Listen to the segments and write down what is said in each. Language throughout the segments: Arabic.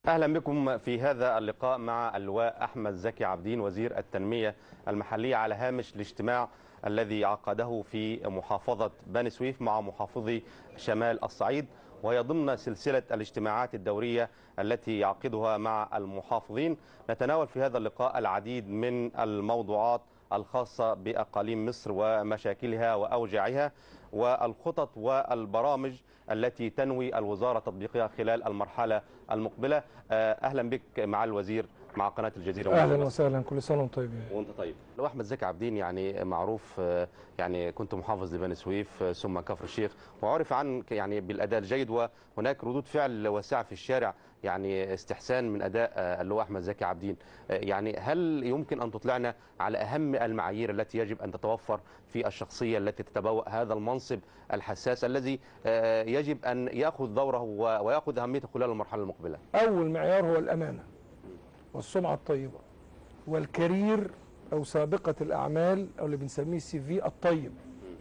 أهلا بكم في هذا اللقاء مع اللواء أحمد زكي عابدين وزير التنمية المحلية على هامش الاجتماع الذي عقده في محافظة بني سويف مع محافظي شمال الصعيد، وهي ضمن سلسلة الاجتماعات الدورية التي يعقدها مع المحافظين. نتناول في هذا اللقاء العديد من الموضوعات الخاصة بأقاليم مصر ومشاكلها وأوجاعها والخطط والبرامج التي تنوي الوزارة تطبيقها خلال المرحلة المقبلة. أهلا بك مع الوزير مع قناة الجزيرة. أهلا وسهلا، كل سنة وانتم طيبين. وانت طيب. لو أحمد زكي عابدين يعني معروف، يعني كنت محافظ لبني سويف ثم كفر الشيخ، وعرف عنك يعني بالأداء الجيد، وهناك ردود فعل واسعة في الشارع يعني استحسان من أداء اللواء أحمد زكي عابدين. يعني هل يمكن أن تطلعنا على أهم المعايير التي يجب أن تتوفر في الشخصية التي تتبوأ هذا المنصب الحساس الذي يجب أن يأخذ دوره ويأخذ أهميته خلال المرحلة المقبلة؟ أول معيار هو الأمانة والسمعة الطيبة والكارير أو سابقة الأعمال أو اللي بنسميه CV الطيب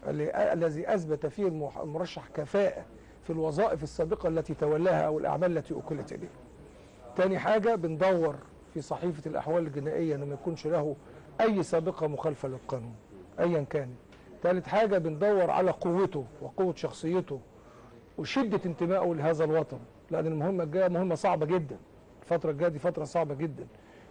الذي أثبت فيه المرشح كفاءة في الوظائف السابقة التي تولاها أو الأعمال التي أكلت إليه. تاني حاجة بندور في صحيفة الأحوال الجنائية أنه ما يكونش له أي سابقة مخالفة للقانون أيا كانت. ثالث حاجة بندور على قوته وقوة شخصيته وشدة انتمائه لهذا الوطن، لأن المهمة الجاية مهمة صعبة جدا. الفترة الجاية دي فترة صعبة جدا.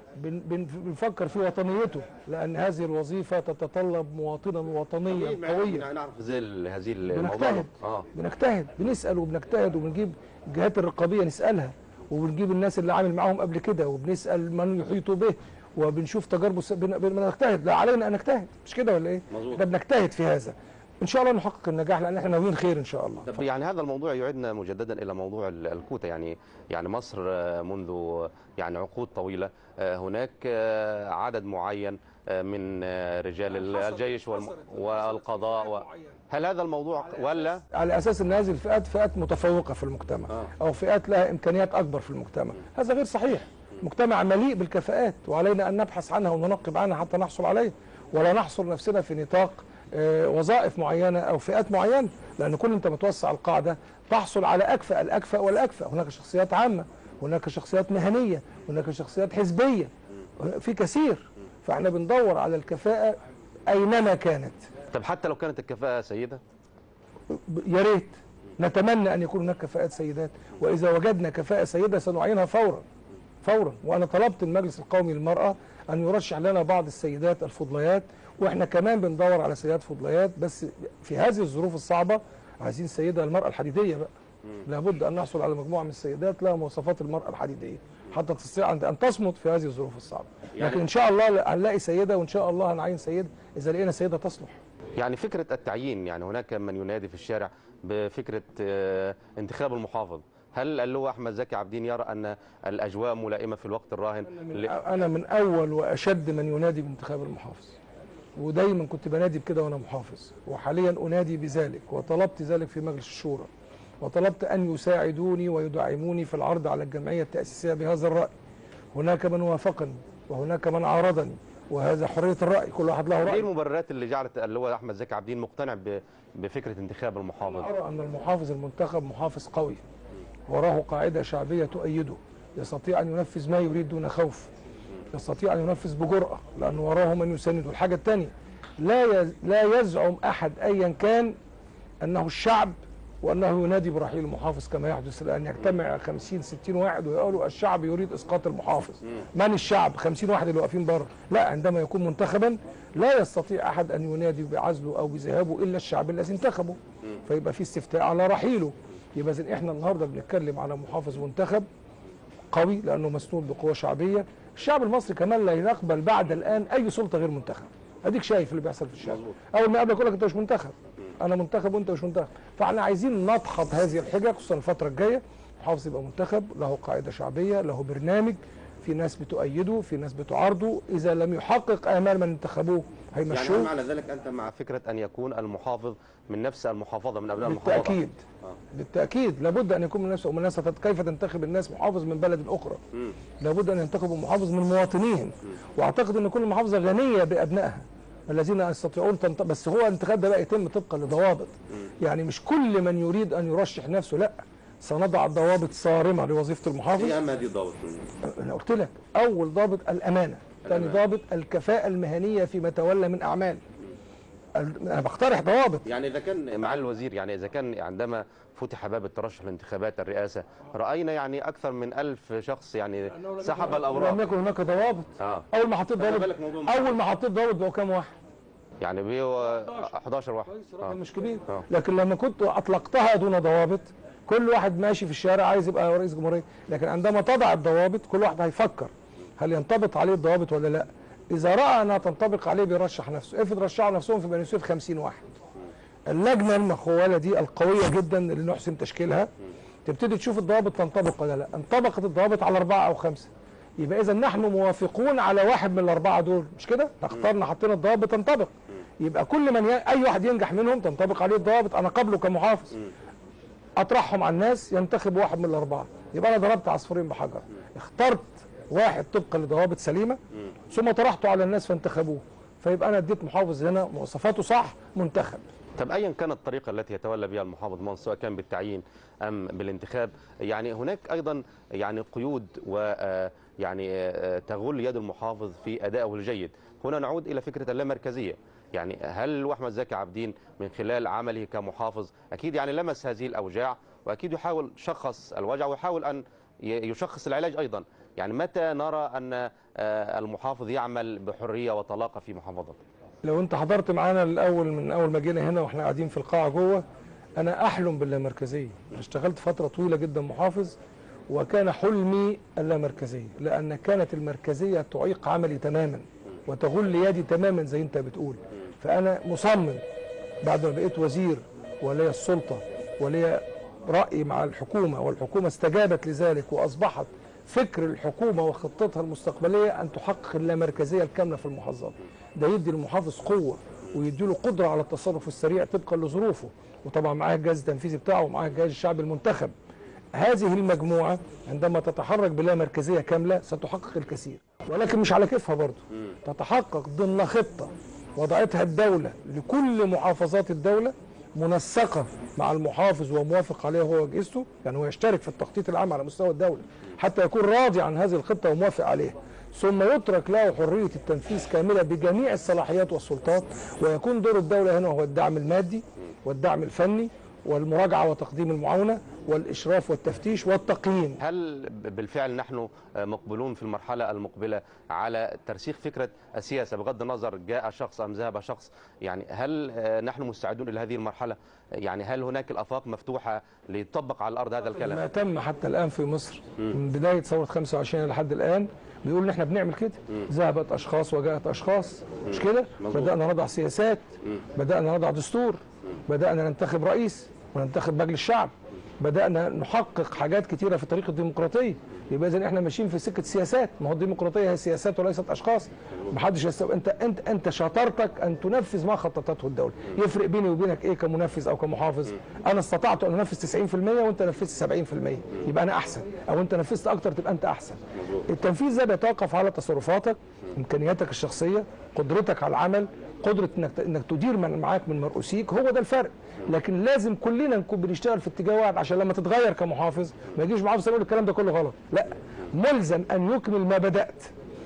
بنفكر في وطنيته، لأن هذه الوظيفة تتطلب مواطنا وطنيا قويا. نعرف هذه الموضوع. بنجتهد بنسأل وبنجتهد وبنجيب الجهات الرقابية نسألها، وبنجيب الناس اللي عامل معاهم قبل كده وبنسأل من يحيطوا به وبنشوف تجاربه. بنجتهد، لا علينا أن نجتهد، مش كده ولا إيه؟ احنا بنجتهد في هذا، ان شاء الله نحقق النجاح لان احنا ناويين خير ان شاء الله. طب يعني هذا الموضوع يعيدنا مجددا الى موضوع الكوتا. يعني مصر منذ يعني عقود طويله هناك عدد معين من رجال الجيش والقضاء هل هذا الموضوع ولا على اساس ان هذه الفئات فئات متفوقه في المجتمع او فئات لها امكانيات اكبر في المجتمع؟ هذا غير صحيح. مجتمع مليء بالكفاءات وعلينا ان نبحث عنها وننقب عنها حتى نحصل عليها، ولا نحصر نفسنا في نطاق وظائف معينة أو فئات معينة، لأن كل أنت متوسع القاعدة تحصل على أكفأ الأكفأ والأكفأ. هناك شخصيات عامة، هناك شخصيات مهنية، هناك شخصيات حزبية، في كثير. فإحنا بندور على الكفاءة أينما كانت. طب حتى لو كانت الكفاءة سيدة؟ يا ريت، نتمنى أن يكون هناك كفاءات سيدات، وإذا وجدنا كفاءة سيدة سنعينها فورا. وأنا طلبت المجلس القومي للمرأة أن يرشح لنا بعض السيدات الفضليات، واحنا كمان بندور على سيدات فضليات، بس في هذه الظروف الصعبه عايزين سيده المراه الحديديه بقى. لابد ان نحصل على مجموعه من السيدات لها مواصفات المراه الحديديه حتى تستطيع ان تصمد في هذه الظروف الصعبه. لكن ان شاء الله هنلاقي سيده، وان شاء الله هنعين سيده اذا لقينا سيده تصلح. يعني فكره التعيين، يعني هناك من ينادي في الشارع بفكره انتخاب المحافظ. هل اللواء أحمد زكي عابدين يرى أن الأجواء ملائمة في الوقت الراهن؟ أنا من أول وأشد من ينادي بانتخاب المحافظ، ودايما كنت بنادي بكده وانا محافظ، وحاليا انادي بذلك، وطلبت ذلك في مجلس الشورى، وطلبت ان يساعدوني ويدعموني في العرض على الجمعيه التاسيسيه بهذا الراي. هناك من وافقني وهناك من عارضني، وهذا حريه الراي، كل واحد له راي. ايه المبررات اللي جعلت اللواء احمد زكي عابدين مقتنع بفكره انتخاب المحافظ؟ ارى ان المحافظ المنتخب محافظ قوي، وراه قاعده شعبيه تؤيده، يستطيع ان ينفذ ما يريد دون خوف، يستطيع أن ينفذ بجرأة لأنه وراه من يسنده. الحاجة الثانية، لا يزعم أحد أيا كان أنه الشعب وأنه ينادي برحيل المحافظ كما يحدث الآن. يجتمع 50-60 واحد ويقولوا الشعب يريد إسقاط المحافظ. من الشعب؟ 50 واحد اللي واقفين بره. لا، عندما يكون منتخبا لا يستطيع أحد أن ينادي بعزله أو بذهابه إلا الشعب الذي انتخبه، فيبقى في استفتاء على رحيله. يبقى إذن إحنا النهارده بنتكلم على محافظ منتخب قوي لأنه مسنود بقوة شعبية. الشعب المصري كمان لا يقبل بعد الآن أي سلطة غير منتخب. أديك شايف اللي بيحصل في الشارع، أول ما يقابلك يقول لك أنت مش منتخب، أنا منتخب وأنت مش منتخب. فإحنا عايزين نضحض هذه الحجج، خصوصا الفترة الجاية. محافظ يبقى منتخب، له قاعدة شعبية، له برنامج، في ناس بتؤيده، في ناس بتعارضه، إذا لم يحقق آمال من انتخبوه هيمشوه. يعني معنى ذلك أنت مع فكرة أن يكون المحافظ من نفس المحافظة، من أبناء المحافظة؟ بالتأكيد. بالتأكيد لابد أن يكون من نفسه. ومن الناس كيف تنتخب الناس محافظ من بلد أخرى؟ لابد أن ينتخبوا محافظ من مواطنيهم. وأعتقد أن كل محافظة غنية بأبنائها الذين يستطيعون بس هو الانتخاب ده بقى يتم طبقا لضوابط. يعني مش كل من يريد أن يرشح نفسه، لا، سنضع ضوابط صارمه لوظيفه المحافظ. ايه اهم هذه الضوابط؟ انا قلت لك اول ضابط الامانه، ثاني ضابط الكفاءه المهنيه فيما تولى من اعمال. انا بقترح ضوابط. يعني اذا كان مع الوزير، يعني اذا كان عندما فتح باب الترشح لانتخابات الرئاسه راينا يعني اكثر من 1000 شخص يعني سحب الاوراق. لم يكن هناك ضوابط. اول ما حطيت ضوابط بقوا كام واحد؟ يعني بيه 11 واحد. مش كبير. لكن لما كنت اطلقتها دون ضوابط كل واحد ماشي في الشارع عايز يبقى رئيس جمهوريه، لكن عندما تضع الضوابط كل واحد هيفكر هل ينطبق عليه الضوابط ولا لا. اذا راى انها تنطبق عليه بيرشح نفسه. افرض رشحوا نفسهم في بني سويف 50 واحد، اللجنه المخوله دي القويه جدا اللي نحسن تشكيلها تبتدي تشوف الضوابط تنطبق ولا لا. انطبقت الضوابط على 4 أو 5، يبقى اذا نحن موافقون على واحد من ال4 دول، مش كده؟ اخترنا حطينا الضوابط تنطبق، يبقى كل من اي واحد ينجح منهم تنطبق عليه الضوابط. انا قبله كمحافظ اطرحهم على الناس ينتخب واحد من ال4، يبقى انا ضربت عصفورين بحجر. اخترت واحد طبقا لضوابط سليمه ثم طرحته على الناس فانتخبوه، فيبقى انا اديت محافظ هنا مواصفاته صح منتخب. طب ايا كانت الطريقه التي يتولى بها المحافظ منصب سواء كان بالتعيين ام بالانتخاب، يعني هناك ايضا يعني قيود ويعني تغل يد المحافظ في ادائه الجيد. هنا نعود الى فكره اللامركزيه. يعني هل احمد زكي عابدين من خلال عمله كمحافظ اكيد يعني لمس هذه الاوجاع، واكيد يحاول شخص الوجع ويحاول ان يشخص العلاج ايضا. يعني متى نرى ان المحافظ يعمل بحريه وطلاقه في محافظته؟ لو انت حضرت معانا من اول ما جينا هنا واحنا قاعدين في القاعه جوه، انا احلم باللامركزيه. اشتغلت فتره طويله جدا محافظ وكان حلمي اللامركزيه، لان كانت المركزيه تعيق عملي تماما وتغل يدي تماما زي انت بتقول. فانا مصمم بعد ما بقيت وزير ولي السلطه ولي راي مع الحكومه، والحكومه استجابت لذلك واصبحت فكر الحكومه وخطتها المستقبليه ان تحقق اللامركزيه الكامله في المحافظات. ده يدي للمحافظ قوه ويدي له قدره على التصرف السريع طبقا لظروفه، وطبعا معاه الجهاز التنفيذي بتاعه ومعاه الجهاز الشعبي المنتخب. هذه المجموعه عندما تتحرك بلامركزيه كامله ستحقق الكثير، ولكن مش على كيفها برضه. تتحقق ضمن خطه وضعتها الدوله لكل محافظات الدوله، منسقه مع المحافظ وموافق عليها هو واجهزته، يعني هو يشترك في التخطيط العام على مستوى الدوله حتى يكون راضي عن هذه الخطه وموافق عليها، ثم يترك له حريه التنفيذ كامله بجميع الصلاحيات والسلطات، ويكون دور الدوله هنا هو الدعم المادي والدعم الفني والمراجعه وتقديم المعاونه والاشراف والتفتيش والتقييم. هل بالفعل نحن مقبلون في المرحله المقبله على ترسيخ فكره السياسه بغض النظر جاء شخص ام ذهب شخص؟ يعني هل نحن مستعدون الى هذه المرحله؟ يعني هل هناك الافاق مفتوحه ليطبق على الارض هذا الكلام؟ ما تم حتى الان في مصر من بدايه ثوره 25 لحد الان بيقول ان احنا بنعمل كده. ذهبت اشخاص وجاءت اشخاص، مش كده؟ بدانا نضع سياسات، بدانا نضع دستور، بدانا ننتخب رئيس وننتخب مجلس شعب، بدانا نحقق حاجات كتيره في طريق الديمقراطيه. يبقى اذا احنا ماشيين في سكه سياسات. ما هو الديمقراطيه هي سياسات وليست اشخاص. محدش انت شطارتك ان تنفذ ما خططته الدوله. يفرق بيني وبينك ايه كمنفذ او كمحافظ؟ انا استطعت ان انفذ 90% وانت نفذت 70%، يبقى انا احسن، او انت نفذت اكتر تبقى انت احسن. التنفيذ ده بيتوقف على تصرفاتك، امكانياتك الشخصيه، قدرتك على العمل، قدره انك تدير من معاك من مرؤوسيك، هو ده الفرق. لكن لازم كلنا نكون بنشتغل في اتجاه واحد عشان لما تتغير كمحافظ ما يجيش محافظ يقول الكلام ده كله غلط. لا، ملزم ان يكمل ما بدات.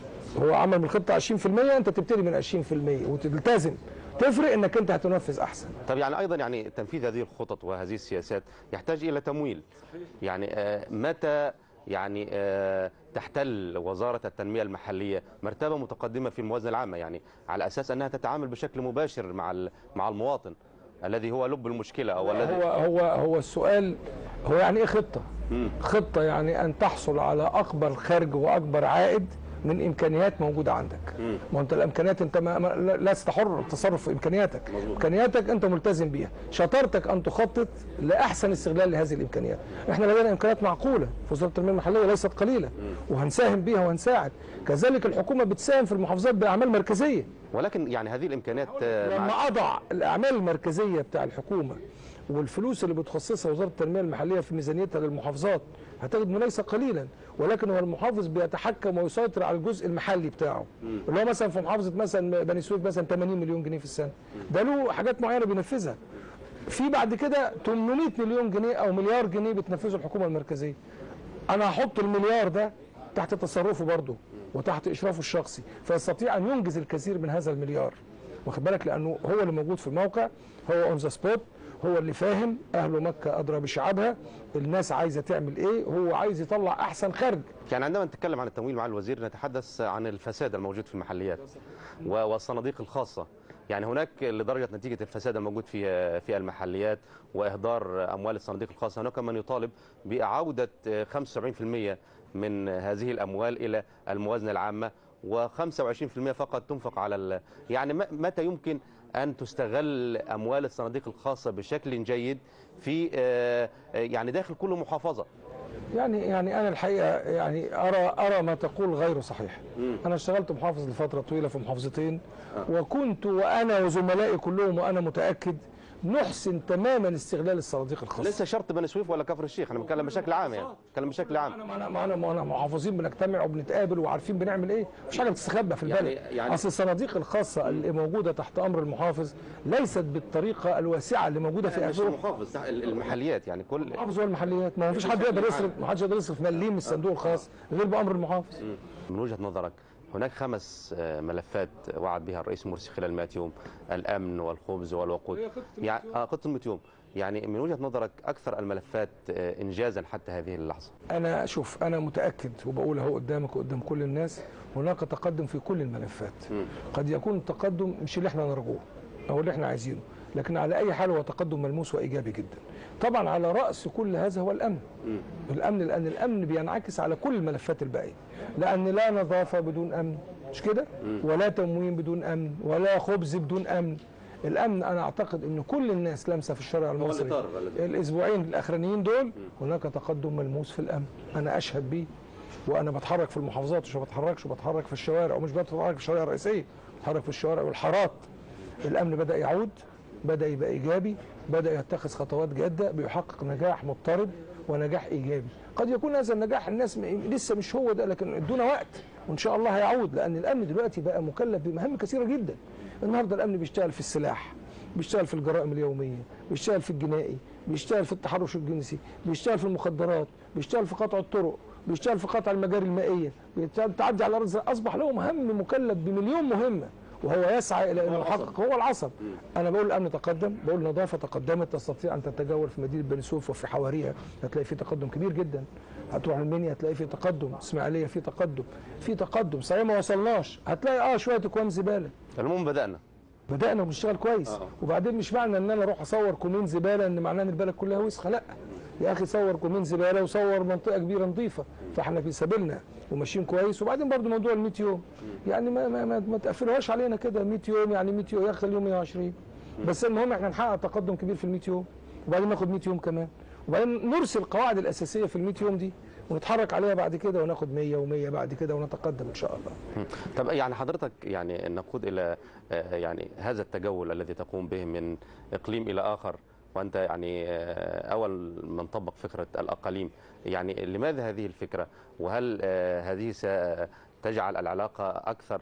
هو عمل من الخطه 20%، انت تبتدي من 20% وتلتزم. تفرق انك انت هتنفذ احسن. طب يعني ايضا يعني تنفيذ هذه الخطط وهذه السياسات يحتاج الى تمويل. يعني متى يعني تحتل وزارة التنمية المحلية مرتبة متقدمة في الموازنة العامة، يعني على أساس أنها تتعامل بشكل مباشر مع المواطن الذي هو لب المشكلة أو الذي هو السؤال هو يعني إيه خطة؟ خطة يعني أن تحصل على أكبر خرج وأكبر عائد من امكانيات موجوده عندك. ما انت الامكانيات انت لست حر التصرف في امكانياتك. امكانياتك انت ملتزم بيها. شطارتك ان تخطط لاحسن استغلال لهذه الامكانيات. احنا لدينا امكانيات معقوله في وزاره التنميه المحليه ليست قليله، وهنساهم بيها وهنساعد. كذلك الحكومه بتساهم في المحافظات باعمال مركزيه. ولكن يعني هذه الامكانيات لما اضع الاعمال المركزيه بتاع الحكومه والفلوس اللي بتخصصها وزاره التنميه المحليه في ميزانيتها للمحافظات هتجد انه ليس قليلا، ولكن هو المحافظ بيتحكم ويسيطر على الجزء المحلي بتاعه. اللي هو مثلا في محافظه مثلا بني سويف مثلا 80 مليون جنيه في السنه، ده له حاجات معينه بينفذها. في بعد كده 800 مليون جنيه او مليار جنيه بتنفذه الحكومه المركزيه. انا هحط المليار ده تحت تصرفه برضه وتحت اشرافه الشخصي، فيستطيع ان ينجز الكثير من هذا المليار، واخد بالك، لانه هو اللي موجود في الموقع، هو اون ذا سبوت، هو اللي فاهم، اهل مكه ادرى بشعابها، الناس عايزه تعمل ايه، هو عايز يطلع احسن خرج. يعني عندما نتكلم عن التمويل مع الوزير نتحدث عن الفساد الموجود في المحليات والصناديق الخاصه. يعني هناك لدرجه نتيجه الفساد الموجود في المحليات واهدار اموال الصناديق الخاصه، هناك من يطالب باعاده 75% من هذه الاموال الى الموازنه العامه، و25% فقط تنفق على يعني متى يمكن أن تستغل أموال الصناديق الخاصة بشكل جيد في يعني داخل كل محافظة؟ يعني أنا الحقيقة يعني أرى ما تقول غير صحيح. أنا اشتغلت محافظ لفترة طويلة في محافظتين، وكنت وأنا وزملائي كلهم وأنا متأكد نحسن تماما استغلال الصناديق الخاصه. لسه شرط بني سويف ولا كفر الشيخ؟ انا بتكلم بشكل عام، يعني بتكلم بشكل عام. انا محافظين بنجتمع وبنتقابل وعارفين بنعمل ايه، مفيش حاجه بتستخبى في البلد. يعني اصل الصناديق الخاصه اللي موجوده تحت امر المحافظ ليست بالطريقه الواسعه اللي موجوده في مش المحافظ، المحليات، يعني كل المحافظ والمحليات. ما فيش حد يقدر يصرف، ما حدش يقدر يصرف مليم من الصندوق الخاص غير بامر المحافظ. من وجهه نظرك هناك 5 ملفات وعد بها الرئيس مرسي خلال 100 يوم: الامن والخبز والوقود، يعني خطه 100 يوم. يعني من وجهه نظرك اكثر الملفات انجازا حتى هذه اللحظه؟ انا شوف، انا متاكد وبقول اهو قدامك وقدام كل الناس، هناك تقدم في كل الملفات. قد يكون التقدم مش اللي احنا نرجوه او اللي احنا عايزينه، لكن على اي حال هو تقدم ملموس وايجابي جدا. طبعا على راس كل هذا هو الامن. الامن، لان الامن بينعكس على كل الملفات الباقيه، لان لا نظافه بدون امن، مش كده؟ ولا تموين بدون امن، ولا خبز بدون امن. الامن انا اعتقد ان كل الناس لامسه في الشارع المصري الاسبوعين الاخرانيين دول هناك تقدم ملموس في الامن، انا اشهد بيه، وانا بتحرك في المحافظات، مش بتحركش، بتحرك في الشوارع، ومش بتحرك في الشوارع الرئيسيه، بتحرك في الشوارع والحارات. الامن بدا يعود، بدا يبقى ايجابي، بدا يتخذ خطوات جاده، بيحقق نجاح مضطرد ونجاح ايجابي. قد يكون هذا النجاح الناس لسه مش هو ده، لكن ادونا وقت وان شاء الله هيعود، لان الامن دلوقتي بقى مكلف بمهام كثيره جدا. النهارده الامن بيشتغل في السلاح، بيشتغل في الجرائم اليوميه، بيشتغل في الجنائي، بيشتغل في التحرش الجنسي، بيشتغل في المخدرات، بيشتغل في قطع الطرق، بيشتغل في قطع المجاري المائيه، تعدي على الارض. اصبح له مهم مكلف بمليون مهمه، وهو يسعى الى انه يحقق، هو العصب. انا بقول الامن تقدم، بقول النظافه تقدمت، تستطيع ان تتجول في مدينه بني سويف وفي حواريها هتلاقي في تقدم كبير جدا. هتروح المنيا هتلاقي في تقدم، اسماعيليه في تقدم، في تقدم، صحيح ما وصلناش، هتلاقي شويه اكوام زباله. المهم بدانا وبنشتغل كويس. وبعدين مش معنى ان انا اروح اصور كومين زباله ان معناه ان البلد كلها وسخه، لا يا اخي، صور كومين زباله وصور منطقه كبيره نظيفه، فاحنا في سبيلنا وماشيين كويس. وبعدين برضو موضوع ال 100 يوم، يعني ما تقفلوهاش علينا كده. 100 يوم يعني 100 يوم، يا اخي اليوم 120، بس المهم احنا نحقق تقدم كبير في ال 100 يوم، وبعدين ناخد 100 يوم كمان، وبعدين نرسل القواعد الاساسيه في ال 100 يوم دي ونتحرك عليها بعد كده، وناخد 100 و100 بعد كده ونتقدم ان شاء الله. طب يعني حضرتك يعني نقود الى يعني هذا التجول الذي تقوم به من اقليم الى اخر، وانت يعني اول من طبق فكره الاقاليم، يعني لماذا هذه الفكره؟ وهل هذه ستجعل العلاقه اكثر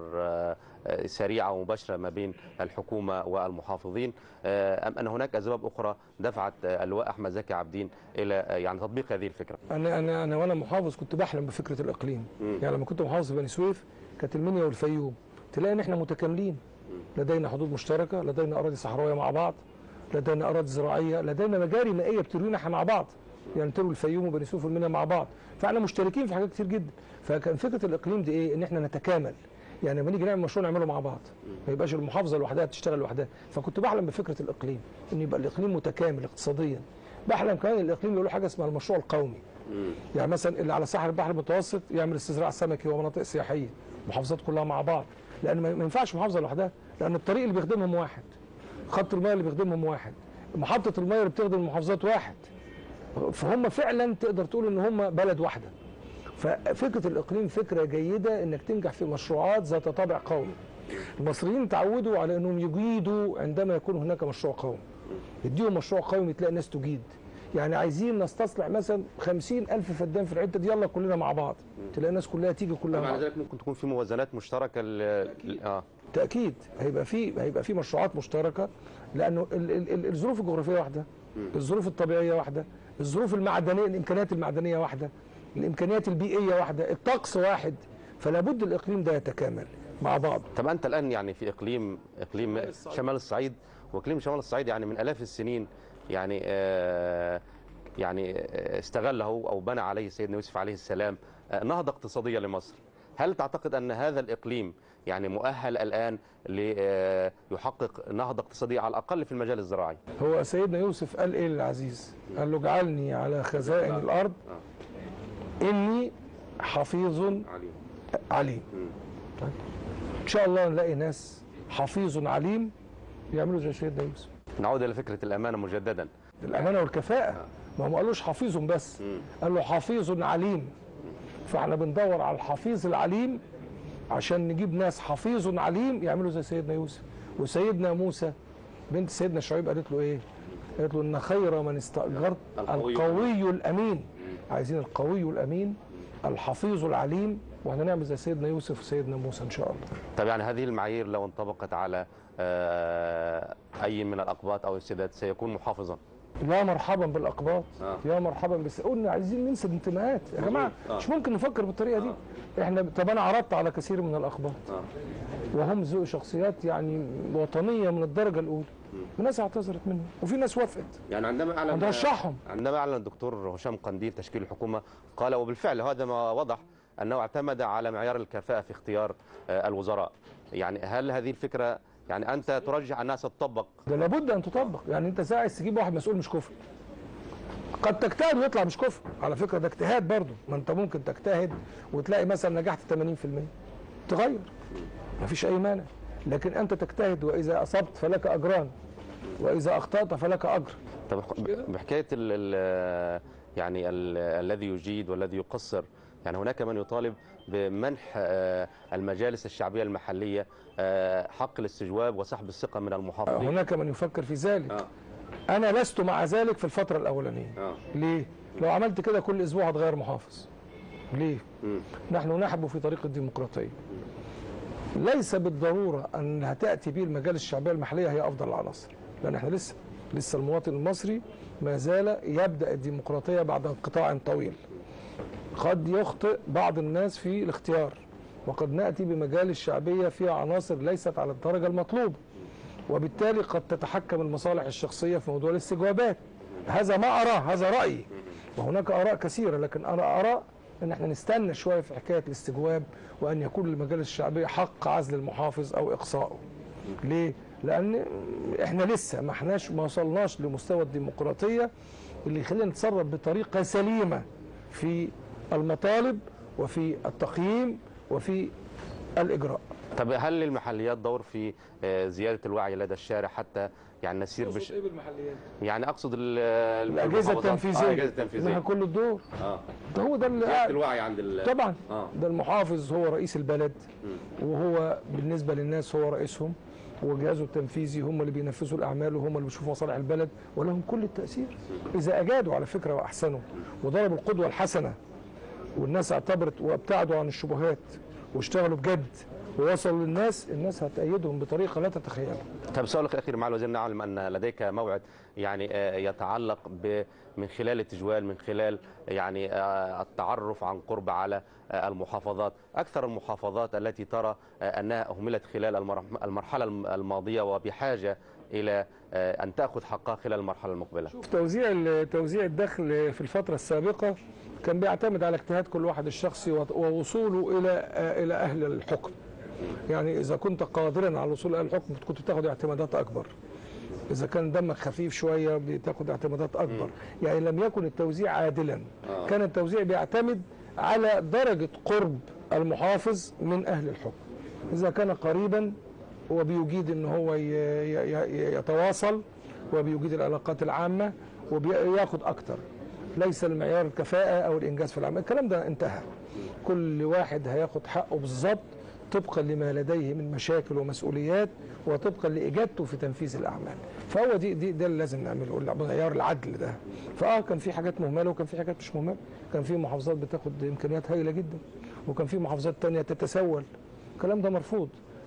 سريعه ومباشره ما بين الحكومه والمحافظين، ام ان هناك اسباب اخرى دفعت اللواء احمد زكي عابدين الى يعني تطبيق هذه الفكره؟ انا وانا محافظ كنت بحلم بفكره الاقليم. يعني لما كنت محافظ في بني سويف كانت المنيا والفيوم تلاقي ان احنا متكاملين، لدينا حدود مشتركه، لدينا اراضي صحراويه مع بعض، لدينا اراضي زراعيه، لدينا مجاري مائيه بتروينا احنا مع بعض، يعني تروي الفيوم وبني سويف والمنيا مع بعض، فاحنا مشتركين في حاجات كتير جدا. فكان فكره الاقليم دي ايه؟ ان احنا نتكامل، يعني لما نيجي نعمل مشروع نعمله مع بعض، ما يبقاش المحافظه لوحدها تشتغل لوحدها. فكنت بحلم بفكره الاقليم، ان يبقى الاقليم متكامل اقتصاديا. بحلم كمان الاقليم يقولوا حاجه اسمها المشروع القومي، يعني مثلا اللي على ساحل البحر المتوسط يعمل استزراع سمكي ومناطق سياحيه، المحافظات كلها مع بعض، لان ما ينفعش محافظه لوحدها، لان الطريق اللي بيخدمهم واحد، خط الماء اللي بيخدمهم واحد، محطه الماء اللي بتخدم المحافظات واحد، فهم فعلا تقدر تقول ان هم بلد واحده. ففكره الاقليم فكره جيده انك تنجح في مشروعات ذات طابع قومي. المصريين تعودوا على انهم يجيدوا عندما يكون هناك مشروع قومي، يديهم مشروع قومي تلاقي الناس تجيد. يعني عايزين نستصلح مثلا 50,000 فدان في الحته دي، يلا كلنا مع بعض، تلاقي الناس كلها تيجي كلها. مع ذلك ممكن تكون في موازنات مشتركه تاكيد هيبقى في مشروعات مشتركه، لانه الظروف الجغرافيه واحده، الظروف الطبيعيه واحده، الظروف المعدنيه، الامكانيات المعدنيه واحده، الامكانيات البيئيه واحده، الطقس واحد، فلا بد الاقليم ده يتكامل مع بعض. طب انت الان يعني في اقليم شمال الصعيد، واقليم شمال الصعيد يعني من الاف السنين يعني استغله او بنى عليه سيدنا يوسف عليه السلام نهضه اقتصاديه لمصر. هل تعتقد ان هذا الاقليم يعني مؤهل الان ليحقق نهضه اقتصاديه على الاقل في المجال الزراعي؟ هو سيدنا يوسف قال ايه للعزيز؟ قال له اجعلني على خزائن الارض اني حفيظ عليم. طيب. ان شاء الله نلاقي ناس حفيظ عليم يعملوا زي سيدنا يوسف. نعود الى فكره الامانه مجددا، الامانه والكفاءه. ما قالوش حفيظ بس، قال له حفيظ عليم. فاحنا بندور على الحفيظ العليم عشان نجيب ناس حفيظ عليم يعملوا زي سيدنا يوسف. وسيدنا موسى بنت سيدنا شعيب قالت له ايه؟ قالت له ان خير من استاجرت القوي الامين. عايزين القوي الامين الحفيظ العليم، واحنا نعمل زي سيدنا يوسف وسيدنا موسى ان شاء الله. طب يعني هذه المعايير لو انطبقت على اي من الاقباط او السادات سيكون محافظا؟ لا مرحبا بالاقباط، يا مرحبا. بس قلنا عايزين ننسى الانتماءات يا جماعه، مش ممكن نفكر بالطريقه دي. احنا طب انا عرضت على كثير من الاقباط وهم ذو شخصيات يعني وطنيه من الدرجه الاولى، وناس اعتذرت منهم وفي ناس وافقت. يعني عندما اعلن الدكتور هشام قنديل تشكيل الحكومه قال، وبالفعل هذا ما وضح انه اعتمد على معيار الكفاءه في اختيار الوزراء. يعني هل هذه الفكره يعني انت ترجح انها ستطبق؟ ده لابد ان تطبق. يعني انت عايز تجيب واحد مسؤول مش كفء، قد تجتهد ويطلع مش كفء، على فكره ده اجتهاد برضه. ما انت ممكن تجتهد وتلاقي مثلا نجحت 80% تغير، مفيش اي مانع. لكن انت تجتهد واذا اصبت فلك اجران واذا اخطات فلك اجر. طب بحكايه يعني الذي يجيد والذي يقصر، يعني هناك من يطالب بمنح المجالس الشعبيه المحليه حق الاستجواب وسحب الثقه من المحافظين. هناك من يفكر في ذلك. انا لست مع ذلك في الفتره الاولانيه. ليه؟ لو عملت كده كل اسبوع هتغير محافظ. ليه؟ نحن نحب في طريق الديمقراطيه. ليس بالضروره ان هتاتي به المجالس الشعبيه المحليه هي افضل العناصر، لان احنا لسه المواطن المصري ما زال يبدا الديمقراطيه بعد انقطاع طويل. قد يخطئ بعض الناس في الاختيار، وقد ناتي بمجالس شعبيه فيها عناصر ليست على الدرجه المطلوبه، وبالتالي قد تتحكم المصالح الشخصيه في موضوع الاستجوابات. هذا ما اراه، هذا رايي، وهناك اراء كثيره، لكن انا ارى ان احنا نستنى شويه في حكايه الاستجواب، وان يكون للمجالس الشعبيه حق عزل المحافظ او اقصائه. ليه؟ لان احنا لسه ما وصلناش لمستوى الديمقراطيه اللي يخلينا نتصرف بطريقه سليمه في المطالب وفي التقييم وفي الإجراء. طب هل للمحليات دور في زيادة الوعي لدى الشارع حتى يعني نسير ايه بالمحليات؟ يعني اقصد الاجهزه التنفيذيه لها كل الدور. ده هو ده زيادة الوعي عند طبعا. ده المحافظ هو رئيس البلد، وهو بالنسبه للناس هو رئيسهم، وجهازه التنفيذي هم اللي بينفذوا الاعمال وهم اللي بيشوفوا مصالح البلد، ولهم كل التاثير اذا اجادوا على فكره واحسنوا وضربوا القدوه الحسنه، والناس اعتبرت وابتعدوا عن الشبهات واشتغلوا بجد ووصلوا للناس، الناس هتأيدهم بطريقه لا تتخيلها. طب سؤالك الاخير مع الوزير، نعلم ان لديك موعد يعني يتعلق من خلال التجوال، من خلال يعني التعرف عن قرب على المحافظات، اكثر المحافظات التي ترى انها اهملت خلال المرحله الماضيه وبحاجه الى ان تاخذ حقها خلال المرحله المقبله. شوف توزيع الدخل في الفتره السابقه كان بيعتمد على اجتهاد كل واحد الشخصي ووصوله الى اهل الحكم. يعني اذا كنت قادرا على الوصول الى الحكم كنت بتاخد اعتمادات اكبر، اذا كان دمك خفيف شويه بتاخد اعتمادات اكبر. يعني لم يكن التوزيع عادلا، كان التوزيع بيعتمد على درجه قرب المحافظ من اهل الحكم. اذا كان قريبا وبيجيد ان هو يتواصل وبيجيد العلاقات العامه وبياخد اكتر. ليس المعيار الكفاءه او الانجاز في العمل، الكلام ده انتهى. كل واحد هياخد حقه بالظبط طبقا لما لديه من مشاكل ومسؤوليات وطبقا لاجابته في تنفيذ الاعمال. فهو ده اللي لازم نعمله، معيار العدل ده. كان في حاجات مهمله وكان في حاجات مش مهمله، كان في محافظات بتاخد امكانيات هائله جدا وكان في محافظات ثانيه تتسول. الكلام ده مرفوض.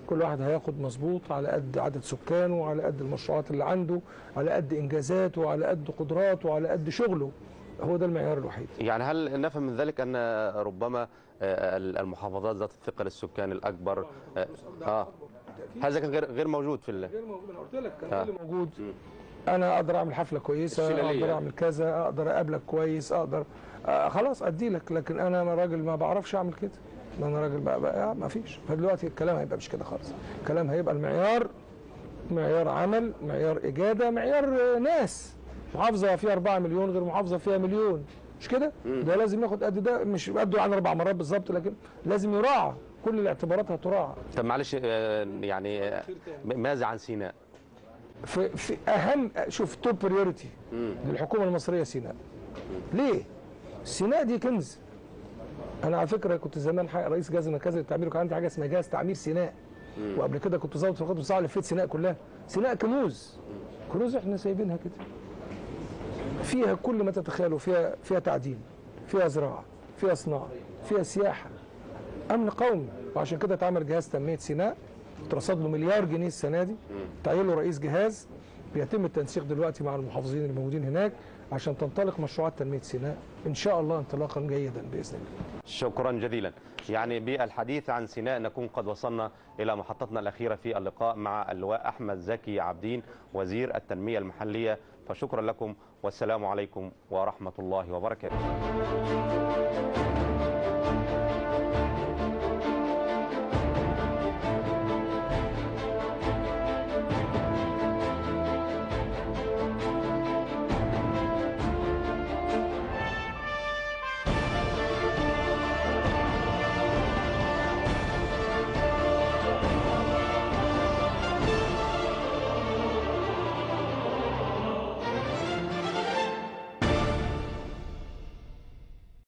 كل واحد هياخد مظبوط على قد عدد سكانه وعلى قد المشروعات اللي عنده، على قد انجازاته وعلى قد قدراته وعلى قد شغله. هو ده المعيار الوحيد. يعني هل نفهم من ذلك ان ربما المحافظات ذات الثقل السكاني الاكبر هذا كان غير موجود في غير موجود. انا قلت لك كان موجود. انا اقدر اعمل حفله كويسه، اقدر اعمل كذا، اقدر اقابلك كويس، اقدر خلاص ادي لك، لكن انا راجل ما بعرفش اعمل كده. انا راجل بقى ما فيش. فدلوقتي الكلام هيبقى مش كده خالص. الكلام هيبقى المعيار معيار عمل، معيار اجاده، معيار ناس. محافظه فيها 4 مليون غير محافظه فيها مليون، مش كده؟ ده لازم ياخد قد ده، مش قده يعني 4 مرات بالظبط، لكن لازم يراعى، كل الاعتبارات هتراعى. طب معلش يعني ماذا عن سيناء؟ في اهم، شوف توب بريورتي للحكومه المصريه سيناء. ليه؟ سيناء دي كنز. انا على فكره كنت زمان رئيس جهاز مركزي للتعمير، وكان عندي حاجه اسمها جهاز تعمير سيناء. وقبل كده كنت ضابط في الخطوط المساعده، لفيت سيناء كلها. سيناء كنوز، كنوز احنا سايبينها كده. فيها كل ما تتخيلوا، فيها تعدين، فيها زراعه، فيها صناعه، فيها سياحه، امن قومي. وعشان كده اتعمل جهاز تنميه سيناء، اترصد له مليار جنيه السنه دي، تعين له رئيس جهاز. بيتم التنسيق دلوقتي مع المحافظين اللي موجودين هناك عشان تنطلق مشروعات تنميه سيناء ان شاء الله انطلاقا جيدا باذن الله. شكرا جزيلا. يعني بالحديث عن سيناء نكون قد وصلنا الى محطتنا الاخيره في اللقاء مع اللواء احمد زكي عابدين وزير التنميه المحليه، فشكرا لكم والسلام عليكم ورحمه الله وبركاته.